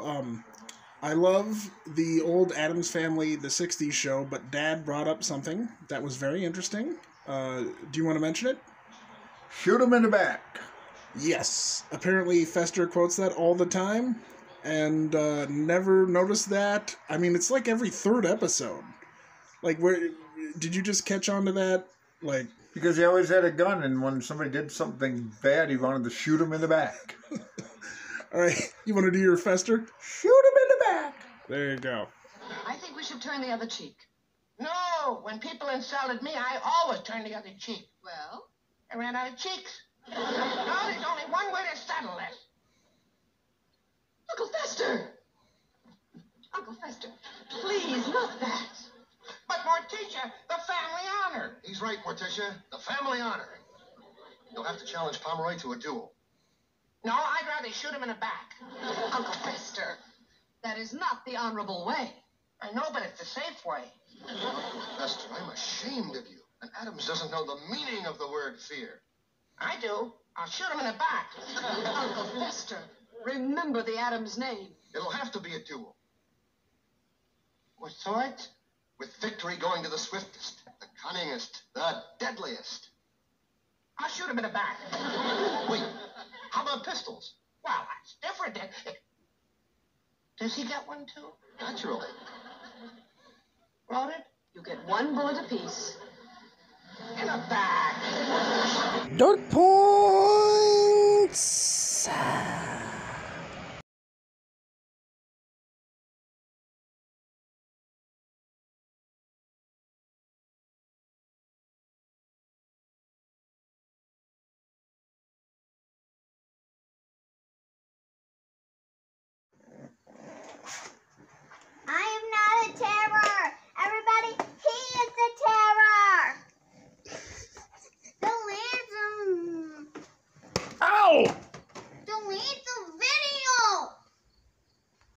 I love the old Addams Family, the 60s show, but Dad brought up something that was very interesting. Do you want to mention it? Shoot him in the back. Yes. Apparently Fester quotes that all the time, and never noticed that. I mean, it's like every third episode. Like, where did you just catch on to that? Like, because he always had a gun, and when somebody did something bad, he wanted to shoot him in the back. All right, you want to do your Fester? Shoot him in the back. There you go. I think we should turn the other cheek. No, when people insulted me, I always turned the other cheek. Well? I ran out of cheeks. No, there's only one way to settle this. Uncle Fester! Uncle Fester, please, not that. But Morticia, the family honor. He's right, Morticia. The family honor. You'll have to challenge Pomeroy to a duel. No, I'd rather shoot him in the back. Uncle Fester, that is not the honorable way. I know, but it's the safe way. Fester, I'm ashamed of you. And Addams doesn't know the meaning of the word fear. I do. I'll shoot him in the back. Uncle Fester, remember the Addams name. It'll have to be a duel. With swords? With victory going to the swiftest, the cunningest, the deadliest. I'll shoot him in the back. Wait, how about pistols? Well, that's different. Does he get one, too? Naturally. Loaded? You get one bullet apiece. In the back. Dark Points!